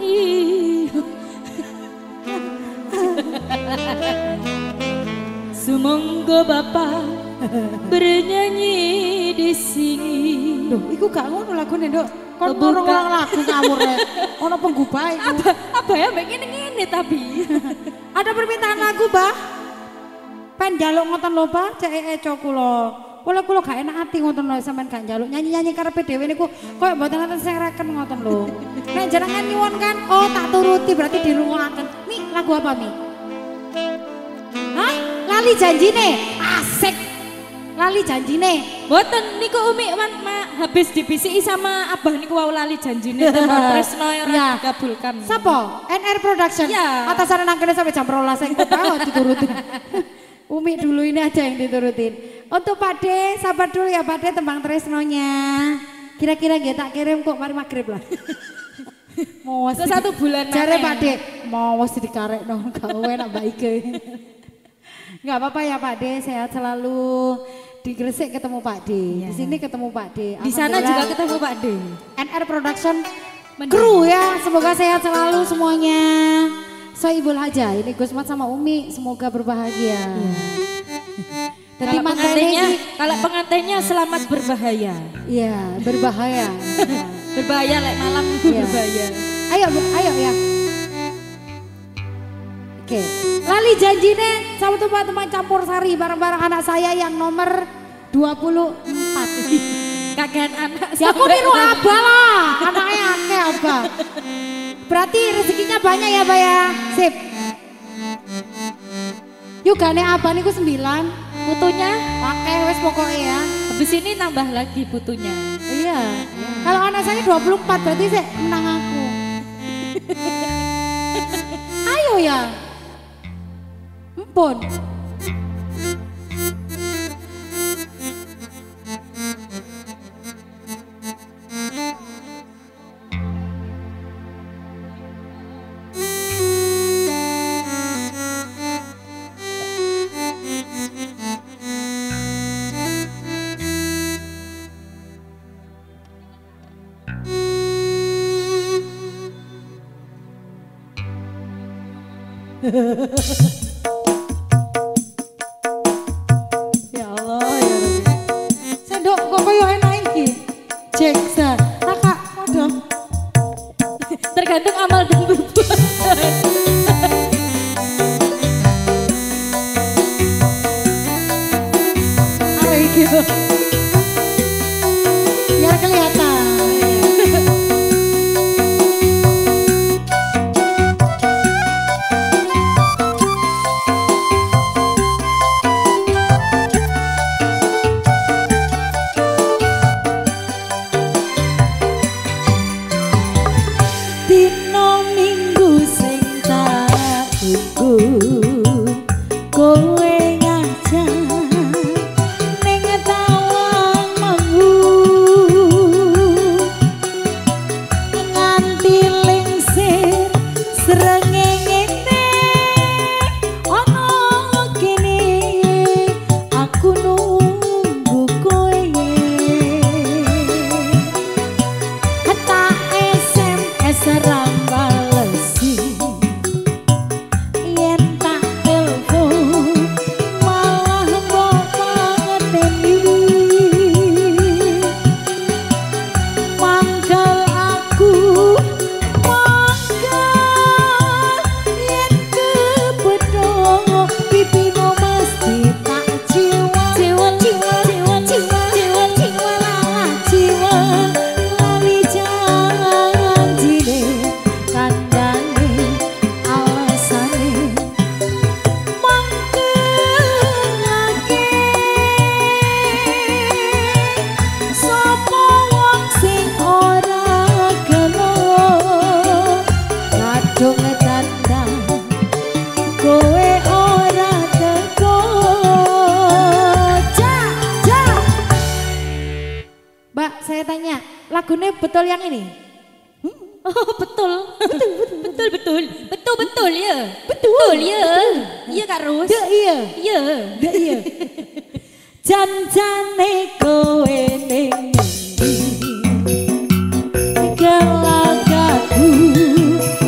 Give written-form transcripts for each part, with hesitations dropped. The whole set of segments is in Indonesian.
Sumangga Bapak bernyanyi di sini. Duh, iku gak ngono lagune, Nduk. Kon ngurung lagu ngawur rek. Ono penggubah iku. Apa ya mbek ngene tapi. Ada permintaan lagu, Bah? Pen njaluk ngoten lho, Bah, cek eco kula. Kula gak enak ati ngoten lho sampean gak njaluk nyanyi-nyanyi karepe dhewe niku koyo mboten nonton sing reken ngoten lho. Nek jenengan nyuwun kan, oh tak turuti berarti dirungokaken. Mi, lagu apa, Mi? Hah? Lali janjine. Asik. Lali janjine. Mboten niku Umi habis dibisiki sama Abah niku wau lali janjine tembak tresno ora dikabulkan. Sapa? NR Production. Ya. Atasan nang kene sampai jam 12 engko bae diturutin. Umi dulu ini aja yang diturutin. Untuk Pak De, sabar dulu ya Pak De tembang tresnonya. Kira-kira nggih tak kirim kok mari magrib lah. Mau satu bulan jare Pak De, mau dikarekno gak enak baik. Enggak apa-apa ya Pak De, sehat selalu. Di Gresik ketemu Pak D, di sini ketemu Pak D. Di sana juga ketemu Pak D. NR Production kru ya, semoga sehat selalu semuanya. Soibul Haja, ini Gusmat sama Umi, semoga berbahagia. Jadi pengantinnya, kalau pengantinnya selamat berbahaya. Iya, berbahaya. Berbahaya lek malam berbahaya. Ayo Bu, ayo ya. Oke, lali janjine sama teman-teman campur sari bareng-bareng anak saya yang nomor 24. Kakean anak. Ya aku niru Abah lah, anaknya akeh Abah. Berarti rezekinya banyak ya Abah ya, sip. Yuk gane Abah niku 9. Putunya pakai wes pokoknya ya. Habis ini nambah lagi putunya. Iya. Kalau anak saya 24 berarti saya menang aku. Ayo ya. Empun. Ya Allah ya Rabbi. Sendok kok koyo enak iki. Jeksa. Kakak, waduh. Tergantung amal dan perbuatan. Are iki. Biar kelihatan. Lagunya betul yang ini? Oh betul, betul ya, betul ya, iya Kak Rus, iya, iya, jan-jane kowe ning gelagaku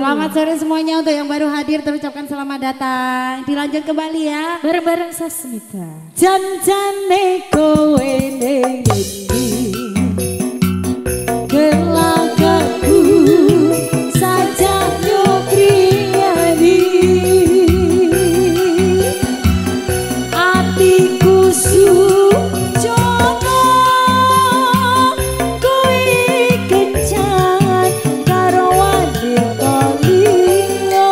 Selamat sore semuanya untuk yang baru hadir terucapkan selamat datang. Dilanjut kembali ya. Bareng-bareng Sasmita. Jan-jane kowe ning ngendi? Gelagaku sajak nyukriyani. Atiku sujono kowe kencan karo wanita liya.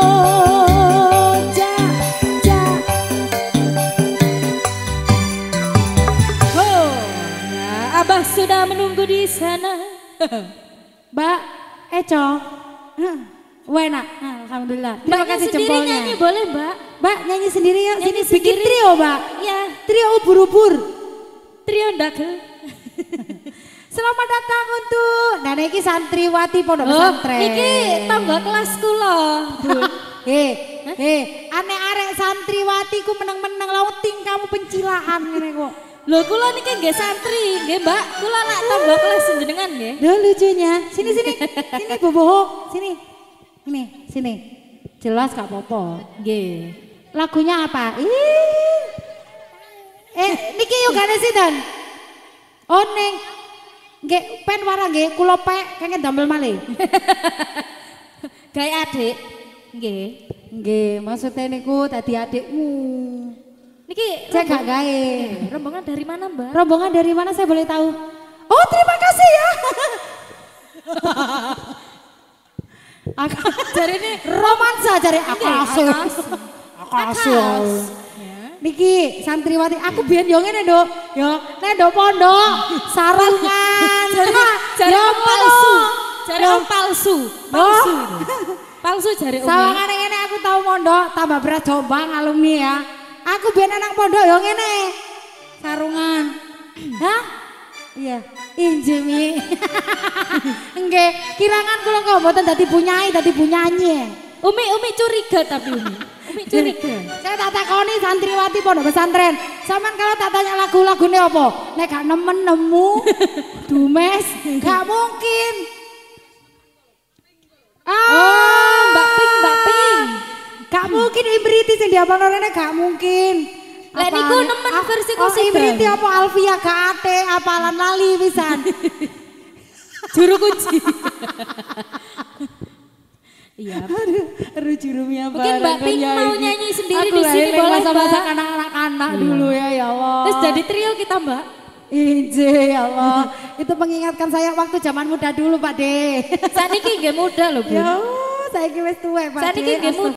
Abah sudah menunggu di sana. Mbak Eco, enak, alhamdulillah. Terima Mbaknya kasih sendiri jempolnya. nyanyi boleh Mbak? Mbak nyanyi sendiri ya, Nyanyi sini bikin sendiri. trio Mbak. Ya, Trio ubur-ubur. trio ndagel. Selamat datang untuk, nah ini santriwati pondok pesantren. Iki tangga kelas kula. Aneh arek santriwati ku meneng-meneng lauting kamu pencilaan ngene kok. Lho kula niki nggih santri, nggih Mbak. Kula lak tangga kelas jenengan nggih. Duh lucunya, sini boboho, sini. Sini. Jelas gak apa-apa. Nggih. Lagunya apa? Niki yuk gak sinten? Oh ning nggih pen warang nggih kula pek kenging damel malih. Gawe adik. Nggih. Nggih, maksudnya niku tadi adikmu. Niki Saya gak gawe. rombongan dari mana Mbak? Rombongan dari mana saya boleh tahu? Oh, terima kasih ya. Jare ini Romansa jare akasul. Akasul. Niki santriwati aku biyen yo ngene, Nduk. Yo nek nduk pondok sarungan. jare Yo palsu. Jare palsu. Palsu. Oh. Palsu jare Umi. Sawangane ngene aku tahu mondok tambah berat Jombang alumni ya. Aku biyen anak pondok yo ngene. Sarungan. Hah? Iya, injemi. Nggih, kirangan kula kok mboten dadi punyai, dadi punyanyi. Umi curiga tapi Umi curiga. Saya tak takoni santriwati pondok pesantren. Saman kalau tak tanya lagu-lagune apa? Nek gak nemen nemu dumes, gak mungkin. Mbak Pink. Gak mungkin Ibriti sing diapalno rene gak mungkin. Lek niku nemen versi Kosiban. Ibriti apa Alfia gak ate apalan lali pisan. Juru kunci. Iya. Aduh jurumnya Mungkin Mbak Pink mau nyanyi sendiri di sini boleh masa-masa Mbak. anak-anak dulu ya Allah. Terus jadi trio kita Mbak. Ije ya Allah. Itu mengingatkan saya waktu zaman muda dulu Pak De. Saat ini nggih muda loh Bu. Ya saya wis tuwek Pak De. Saat ini nggih muda.